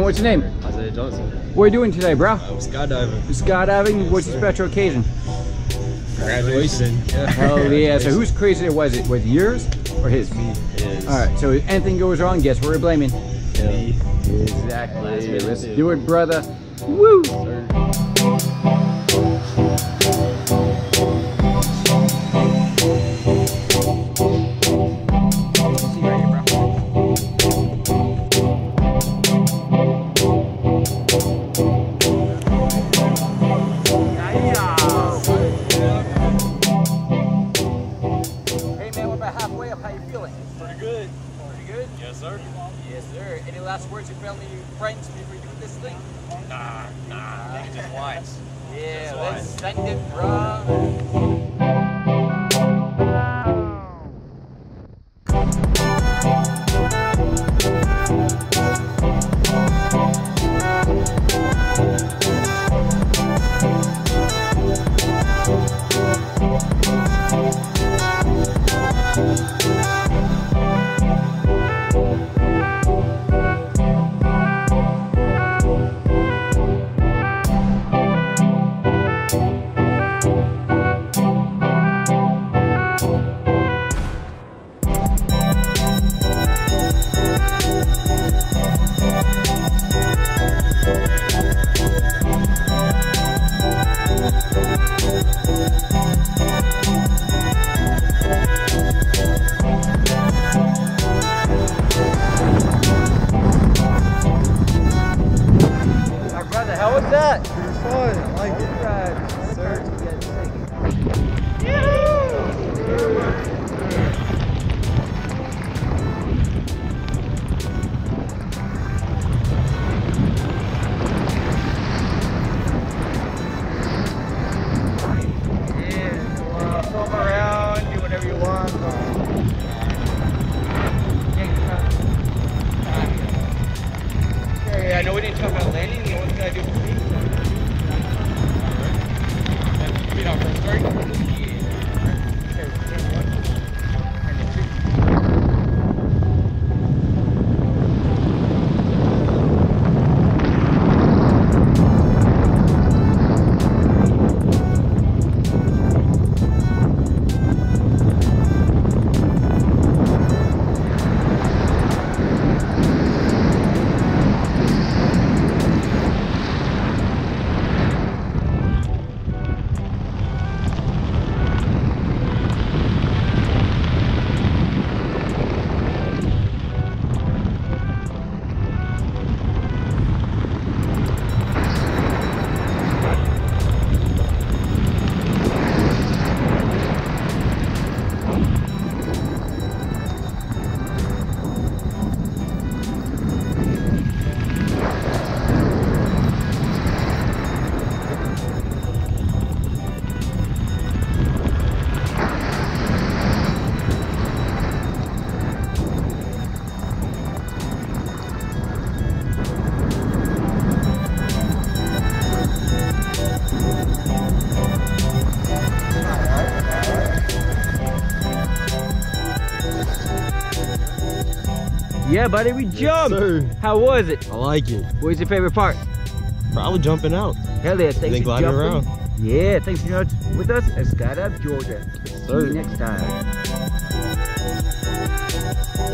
what's your name? Issiah Johnson. What are you doing today, bro? Skydiving. Skydiving? What's your special occasion? Graduation. Yeah. Hell yeah. So whose crazy was it? Was it yours or his? Me. His. Alright, so if anything goes wrong, guess who we're blaming? Me. Exactly. Let's do it, brother. Woo! Any last words to family friends before you do this thing? Nah, nigga, just once. Yeah, let's send it, bro. How was that? Pretty fun. I like it. Right. Sir. Swim around, do whatever you want. I know we didn't talk about landing. What can I do for me? Feet off first, right? Yeah, buddy, we jumped. Sir. How was it? I like it. What was your favorite part? Probably jumping out. Hell yeah, thanks for gliding jumping. around. Yeah, thanks for jumping with us at Skydive Georgia. Sir. See you next time.